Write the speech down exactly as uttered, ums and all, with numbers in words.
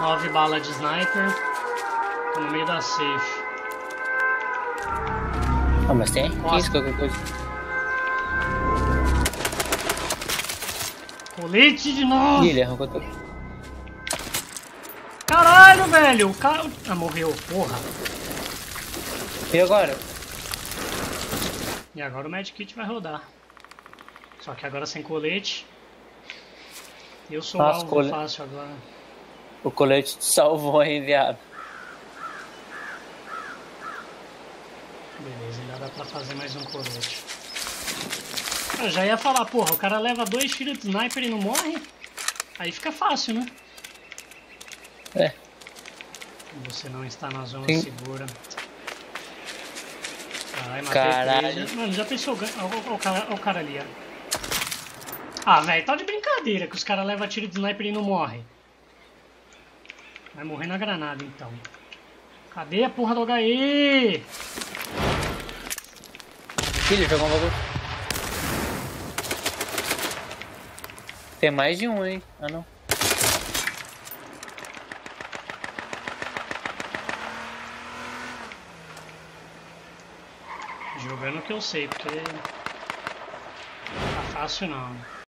Nove balas de sniper. Tô no meio da safe. Ah, mas tem Nossa. isso, qualquer coisa. Colete de novo! Ih, ele arrancou tudo. Caralho, velho! O cara... Ah, morreu, porra. E agora? E agora o medkit vai rodar. Só que agora sem colete. Eu sou Nossa, alvo cole- fácil agora. O colete te salvou, hein, viado. Beleza, ainda dá pra fazer mais um colete. Eu já ia falar, porra, o cara leva dois tiros de sniper e não morre? Aí fica fácil, né? É. Você não está na zona Sim. segura. Caralho, matei Caralho. três. Mano, já pensou... Olha o cara, ó o cara ali, ó. Ah, velho, tá de brincadeira que os caras levam tiro de sniper e não morrem. Vai morrer na granada, então. Cadê a porra do H E? Filho, jogou um bagulho. Tem mais de um, hein? Ah, não. Jogando o que eu sei, porque... Não tá fácil não.